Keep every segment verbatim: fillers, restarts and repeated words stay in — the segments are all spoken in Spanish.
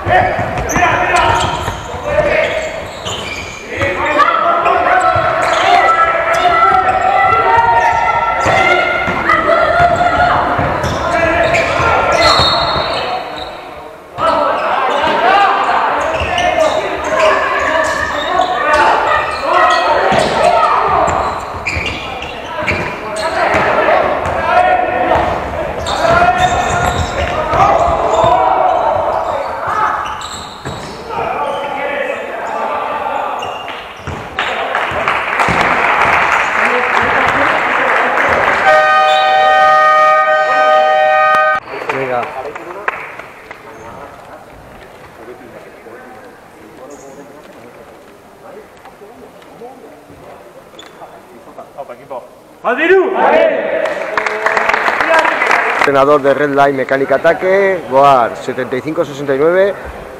Entrenador de Red Line Mecánica Ataque, Goar setenta y cinco sesenta y nueve.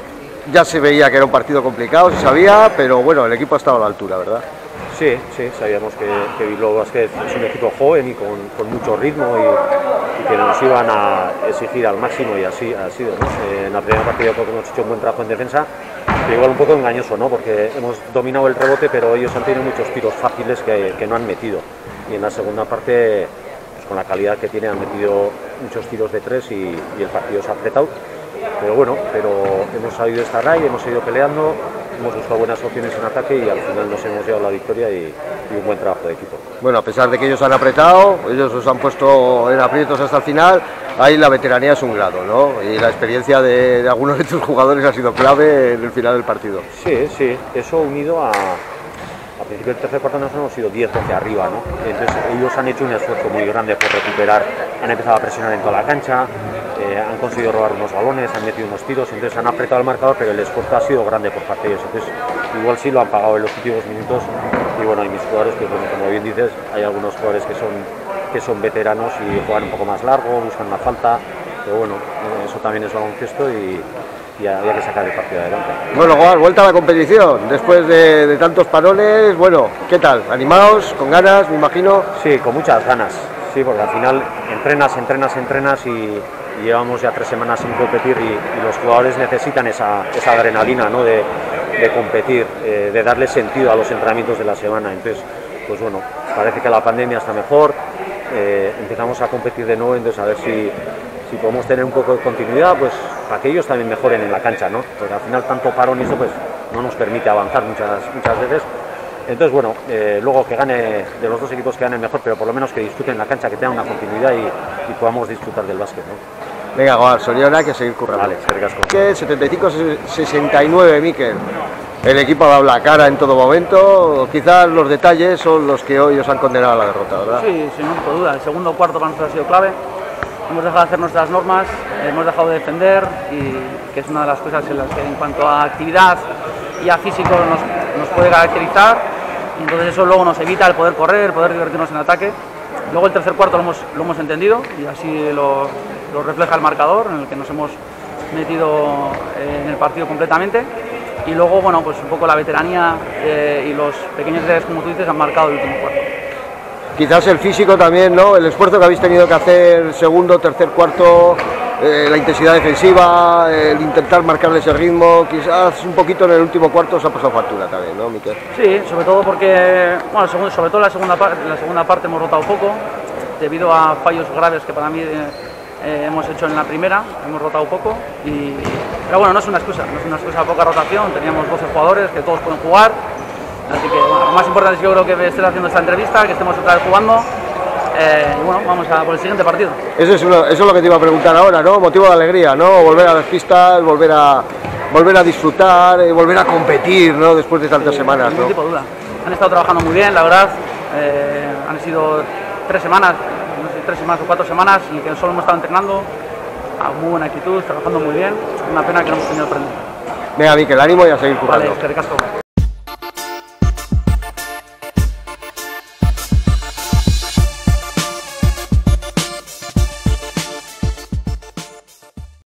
Ya se veía que era un partido complicado, se sabía, pero bueno, el equipo ha estado a la altura, ¿verdad? Sí, sí, sabíamos que, que Bilbao Basket es un equipo joven y con, con mucho ritmo y, y que nos iban a exigir al máximo, y así ha sido, ¿no? Eh, en la primera partida creo que hemos hecho un buen trabajo en defensa, pero igual un poco engañoso, ¿no? Porque hemos dominado el rebote, pero ellos han tenido muchos tiros fáciles que, que no han metido. Y en la segunda parte, pues con la calidad que tiene, han metido muchos tiros de tres y, y el partido se ha apretado. Pero bueno, pero hemos sabido estar ahí, hemos ido peleando, hemos buscado buenas opciones en ataque y al final nos hemos llevado la victoria y, y un buen trabajo de equipo. Bueno, a pesar de que ellos han apretado, ellos os han puesto en aprietos hasta el final, ahí la veteranía es un grado, ¿no? Y la experiencia de, de algunos de tus jugadores ha sido clave en el final del partido. Sí, sí, eso unido a... Al principio del tercer cuarto nos hemos ido diez doce arriba, ¿no? Entonces ellos han hecho un esfuerzo muy grande por recuperar, han empezado a presionar en toda la cancha, eh, han conseguido robar unos balones, han metido unos tiros, entonces han apretado el marcador, pero el esfuerzo ha sido grande por parte de ellos. Entonces igual sí lo han pagado en los últimos minutos y bueno, hay mis jugadores, que bueno, como bien dices, hay algunos jugadores que son, que son veteranos y juegan un poco más largo, buscan una falta, pero bueno, eso también es baloncesto y... y había que sacar el partido adelante. Bueno, Goar, vuelta a la competición, después de, de tantos parones, bueno, ¿qué tal? ¿Animados? ¿Con ganas, me imagino? Sí, con muchas ganas, sí, porque al final entrenas, entrenas, entrenas y, y llevamos ya tres semanas sin competir y, y los jugadores necesitan esa, esa adrenalina, ¿no? de, de competir, eh, de darle sentido a los entrenamientos de la semana. Entonces, pues bueno, parece que la pandemia está mejor, eh, empezamos a competir de nuevo, entonces a ver si si podemos tener un poco de continuidad, pues para que ellos también mejoren en la cancha, ¿no? Porque al final tanto parón y eso pues no nos permite avanzar muchas, muchas veces. Entonces, bueno, eh, luego que gane, de los dos equipos que ganen mejor, pero por lo menos que disfruten la cancha, que tengan una continuidad y, y podamos disfrutar del básquet, ¿no? Venga, Goar, Soriona, hay que seguir currando. Vale, cercasco. setenta y cinco sesenta y nueve, Mikel. El equipo ha dado la cara en todo momento, quizás los detalles son los que hoy os han condenado a la derrota, ¿verdad? Sí, sin ninguna duda. El segundo cuarto para nosotros ha sido clave. Hemos dejado de hacer nuestras normas, hemos dejado de defender, y que es una de las cosas en las que en cuanto a actividad y a físico nos, nos puede caracterizar, y entonces eso luego nos evita el poder correr, poder divertirnos en ataque. Luego el tercer cuarto lo hemos, lo hemos entendido y así lo, lo refleja el marcador, en el que nos hemos metido en el partido completamente, y luego bueno, pues un poco la veteranía eh, y los pequeños detalles, como tú dices, han marcado el último cuarto. Quizás el físico también, ¿no? El esfuerzo que habéis tenido que hacer segundo, tercer, cuarto, eh, la intensidad defensiva, el intentar marcarle ese ritmo, quizás un poquito en el último cuarto os ha pasado factura también, ¿no, Mikel? Sí, sobre todo porque, bueno, sobre todo en la segunda, en la segunda parte hemos rotado poco, debido a fallos graves que para mí eh, hemos hecho en la primera, hemos rotado poco, y, pero bueno, no es una excusa, no es una excusa de poca rotación, teníamos doce jugadores que todos pueden jugar. Así que bueno, lo más importante es que yo creo que estés haciendo esta entrevista, que estemos otra vez jugando, eh, y bueno, vamos a por el siguiente partido. Eso es, uno, eso es lo que te iba a preguntar ahora, ¿no? Motivo de alegría, ¿no? Volver a las pistas, volver a, volver a disfrutar, eh, volver a competir, ¿no? Después de tantas sí, semanas, ningún ¿no? tipo de duda. Han estado trabajando muy bien, la verdad, eh, han sido tres semanas, no sé, tres semanas o cuatro semanas en que solo hemos estado entrenando, a muy buena actitud, trabajando muy bien, una pena que no hemos tenido el premio. Venga, Mikel, ánimo y a seguir currando. Vale, que recasco.